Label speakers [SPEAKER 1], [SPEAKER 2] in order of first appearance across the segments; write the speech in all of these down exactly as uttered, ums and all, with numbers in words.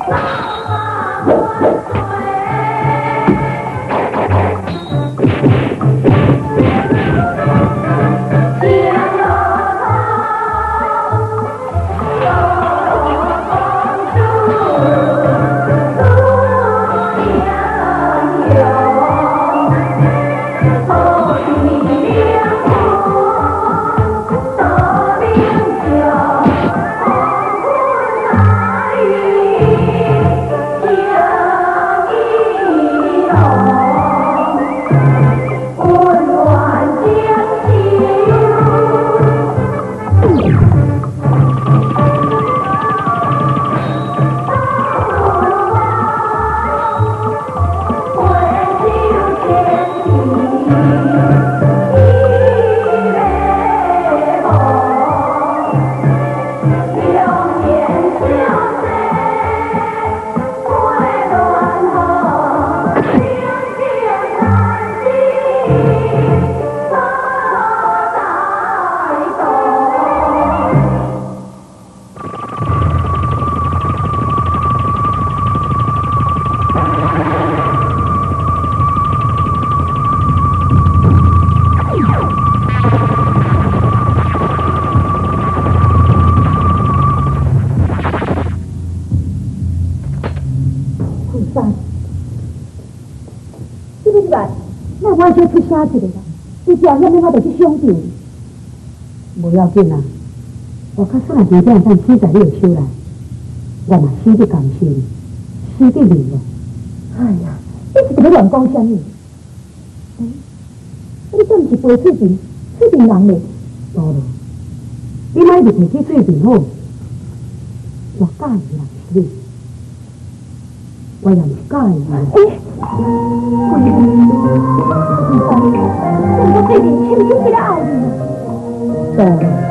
[SPEAKER 1] 我小出声一个啦，你这样遐我就去伤着你。无要紧啦，我较算几点等天在你的手内，我嘛死得甘心，死得命哦。哎呀，你是在乱讲啥物？哎，你这毋是陪水瓶，水瓶人咧？多咯，你莫就提起水瓶好，我介意啦，是你，我也是介意啦。哎。贵人，你看，这个贵人轻轻给他熬的。对。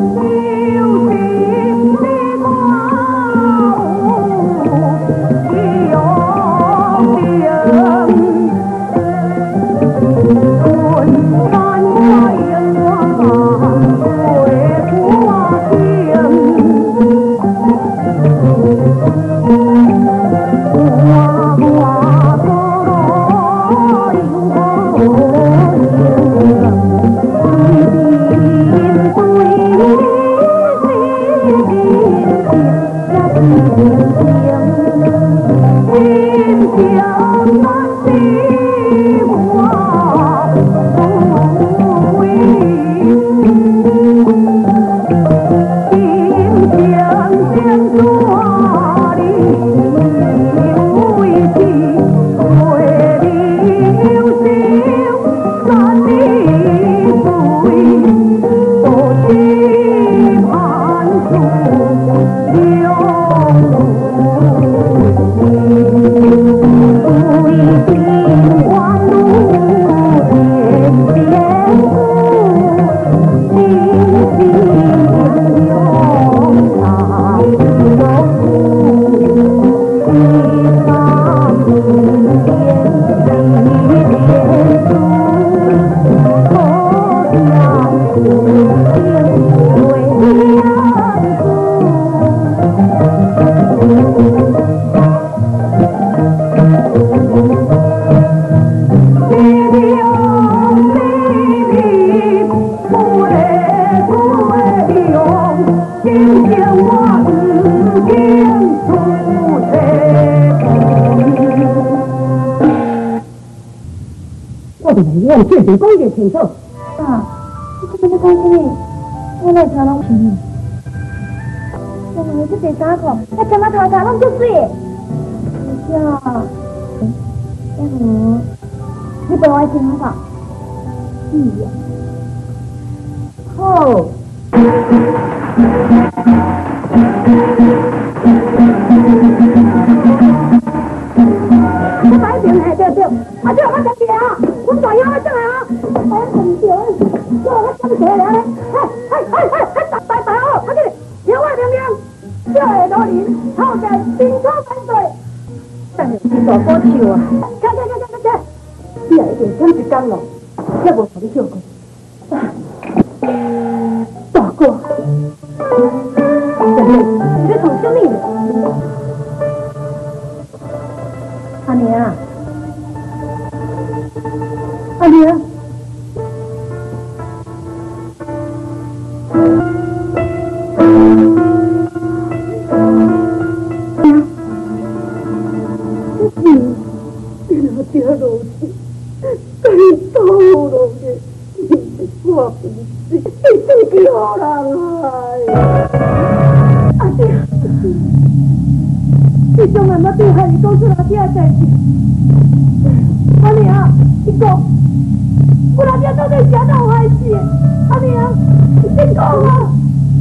[SPEAKER 1] 我这边讲就清楚。啊，你这边在讲什么？我来听拢是你。怎么这件衫裤，我怎么头头拢足水？是啊。要不你陪我一起好不好？嗯。好。我摆平来对对，啊对，我讲对啊。我大腰我进来啊！哎，唔对，我我怎么了咧？哎哎哎哎哎，大大大哦！快点，两位亮亮，小下罗林，后在新川反对。但是是大歌手啊！看看看看看看，你也一定想一天咯，也无同你照顾。大哥，小妹，你在唱什么？ 你从来没对海里讲出来这个代志。阿娘，你讲，我那边到底是安怎有害事？阿娘，你先讲啊！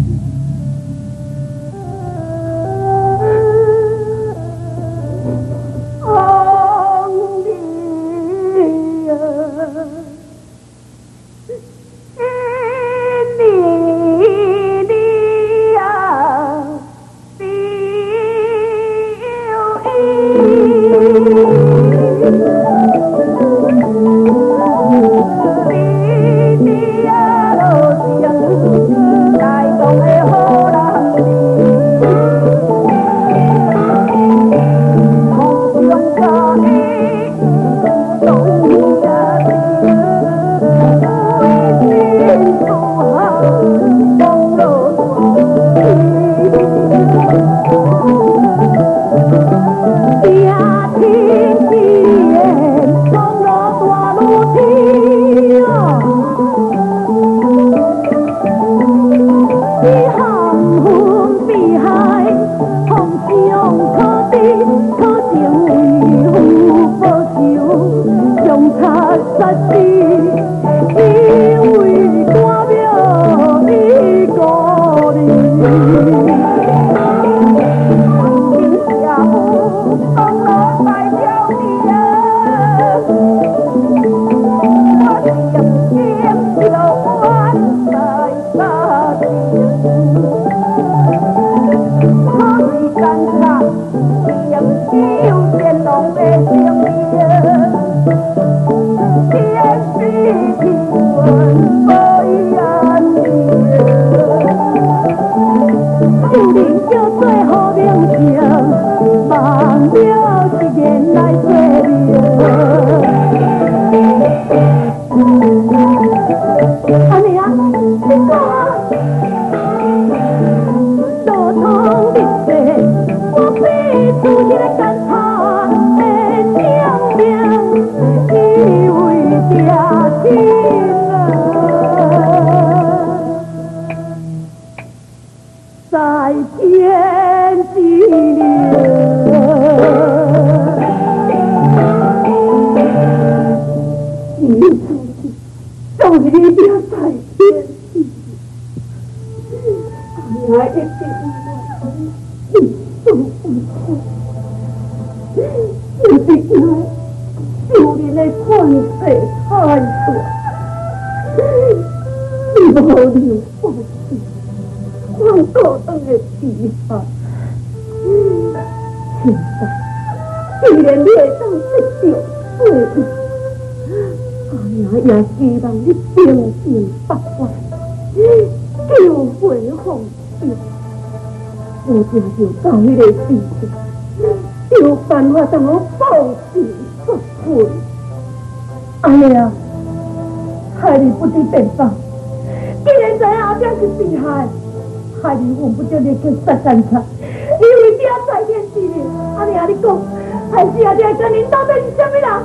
[SPEAKER 1] 就到迄个地步，有办法让我报仇雪恨。哎呀，害你不知便法，既然知影阿爹是被害，害你混不着你去杀干察，因为爹在天之灵。阿娘，你讲，害死阿爹跟恁到底是什么人？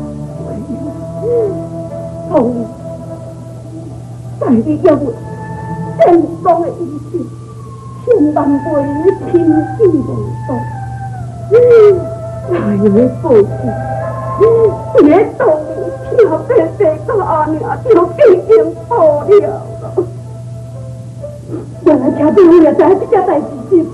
[SPEAKER 1] 同意，在你要问正当的意思。千万为你拼死无动，来个报仇，别当跳白白到阿娘就已经报了。原来车队也知这件代志是，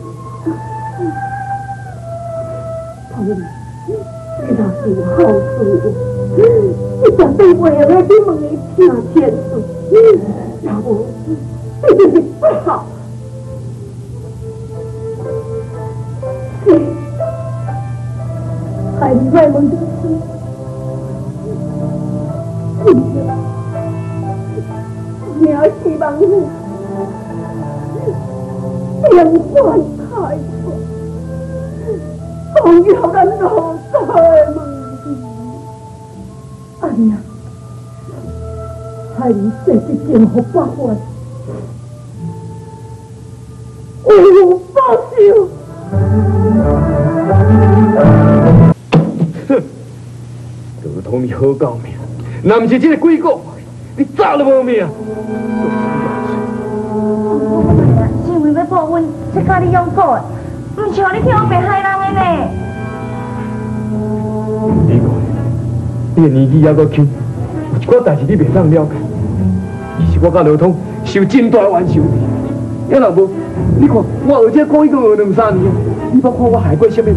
[SPEAKER 1] 同意，你若是有好事，你绝对袂用来去问伊听天数，要无这就是不好。是，害你外蒙的事，是的，你要希望你变换开阔，放掉咱老大的问题。阿娘，害你这是幸福百万，有报仇。
[SPEAKER 2] 哼，都同你好狗命，若不是这个鬼狗，你早都无命。
[SPEAKER 3] 是因为要报恩，才教你养狗的。 唔是互你去我白害人的呢。
[SPEAKER 2] 你看，你的年纪还阁轻，有一寡代志你袂当了解。其实我甲罗通受真大冤仇。要若无，你看我而且过一个学两三年，你捌看我害过什么人？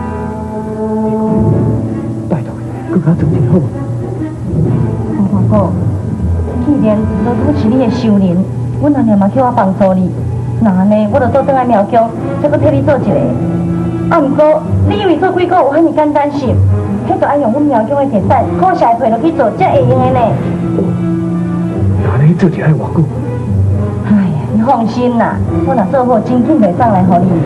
[SPEAKER 2] 拜托，搁较做一好无？
[SPEAKER 3] 黄大哥，既然罗通是你的仇人，阮阿娘嘛叫我帮助你，那安尼我就倒转来庙宫，再搁替你做一个。啊，毋过你以为做几个有遐尼简单是？迄就爱用阮庙宫的铁伞，靠下配落去做，才会用的呢。
[SPEAKER 2] 那你做一爱偌久？
[SPEAKER 3] 哎呀，你放心啦，我若做好，真紧就送来互你。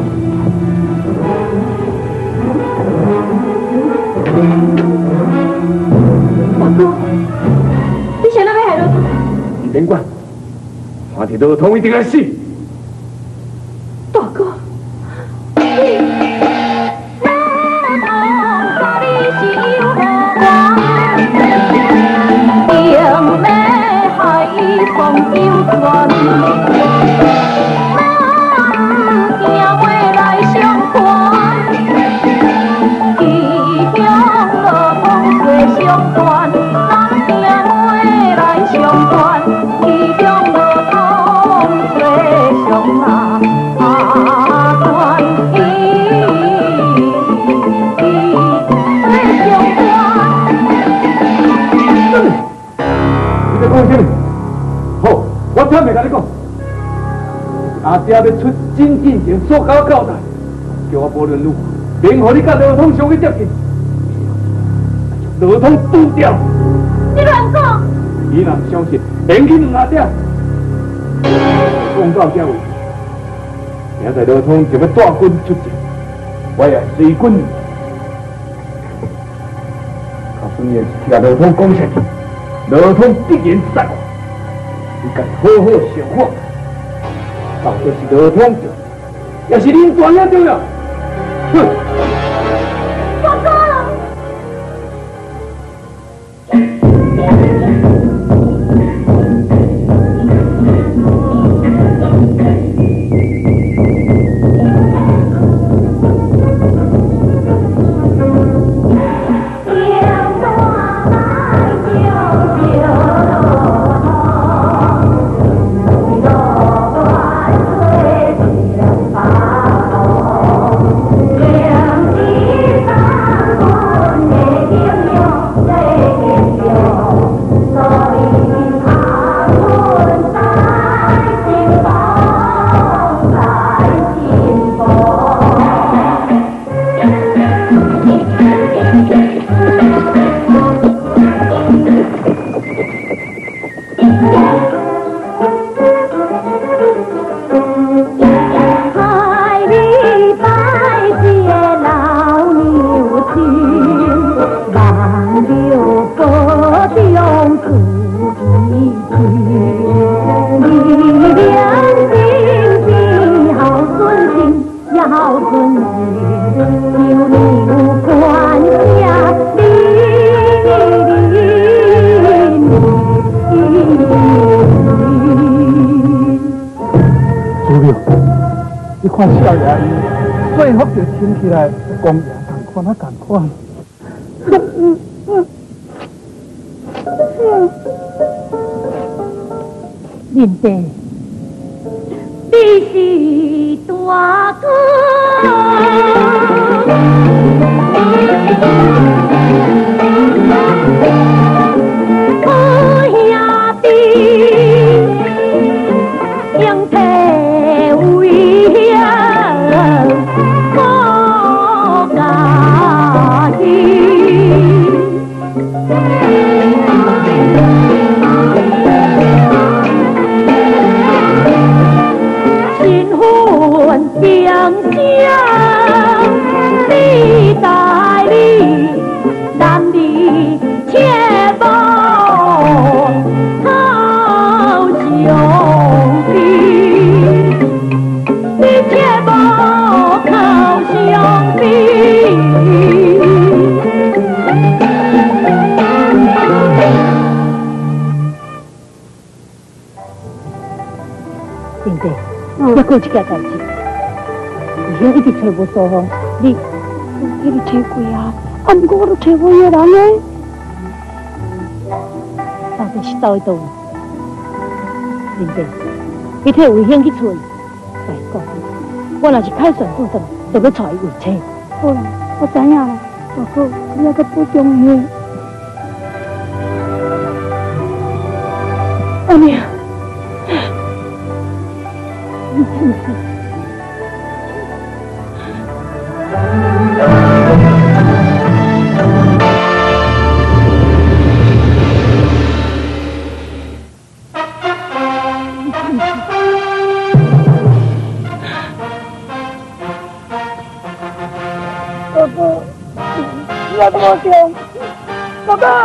[SPEAKER 3] 大哥，你想哪要害罗通？
[SPEAKER 2] 免管，看见罗通一定要死。
[SPEAKER 1] 大哥，你。
[SPEAKER 3] 风酒船，行回来相伴，异乡罗通水相伴，咱行回来相伴，异乡罗通水相伴。
[SPEAKER 2] 你在讲什么？好，我专门甲你讲，阿爹要出真正经所交交代，叫我无论如何，免互你甲罗通相去接近，罗通丢掉。
[SPEAKER 3] 你乱讲！
[SPEAKER 2] 你若不相信，连去两阿爹，讲到这位，明仔罗通就要带军出征，我也随军。告诉你，甲罗通讲下去，罗通必然杀我。你该好好想看，到底是罗通对，也是恁大爷对了。哼！
[SPEAKER 3] 大哥。
[SPEAKER 4] 看少爷伊最好就听起来公爷同款啊同款。
[SPEAKER 1] 林弟，你是大哥。还有一件代志， 有一直找无疏风，你我替你找过啊，啊，不过我都找无伊个人呢。到底是走去倒？林弟，你替危险去找伊，再讲，我若是开船不转，就要带伊回车。好啦，我知影啦，大哥，你还阁保重伊。阿娘，你真是。哥哥，你要保重，哥哥。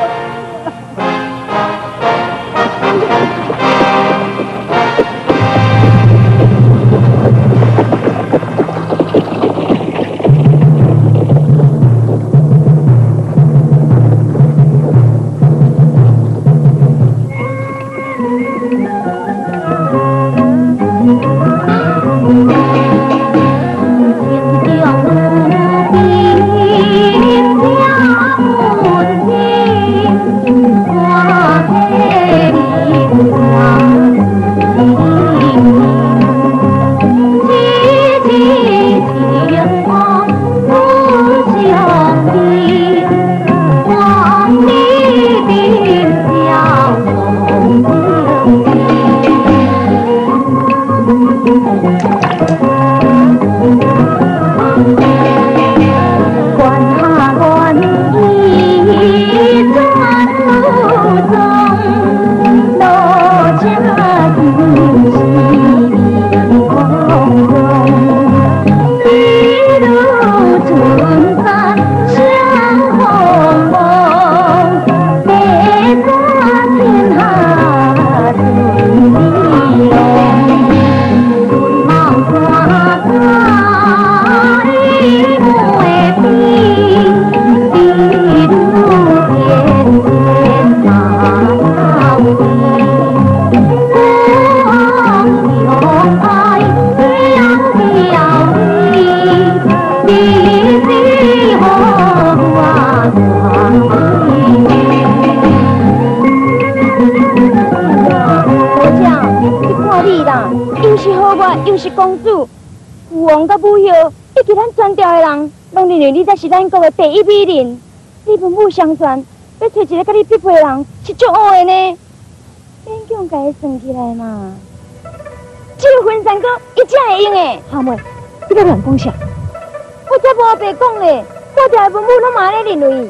[SPEAKER 1] 又是公主，父王甲母后，以及咱全朝的人，拢认为你才是咱国的第一美人。你文武相传，要找一个甲你匹配的人，是足好的呢。勉强甲伊算起来嘛，这个婚纱阁一正会用的。阿妹，你要乱讲啥？我才无白讲咧，我朝的文武拢嘛咧认为。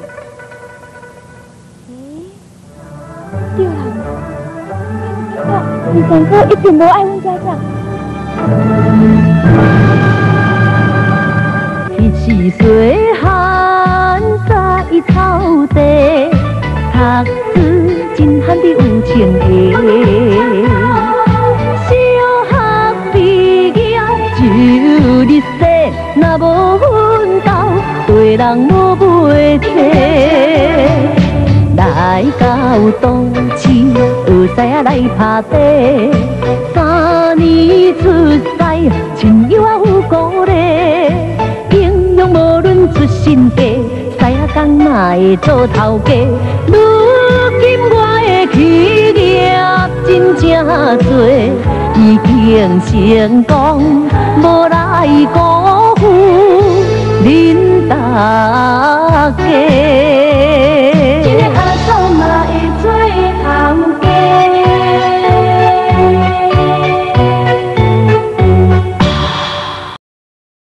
[SPEAKER 1] 诶，对啦，婚纱阁一定无爱阮姐姐。
[SPEAKER 5] 彼时细汉在草地，读书真罕得有情义。小学毕业就入世，若无奋斗，对人无袂切。来到都市，学师啊来拍地。三年出师，亲友啊有鼓励，英勇无论出身家，师啊工嘛会做头家。如今我的企业真正多，已经成功，无来辜负恁大家。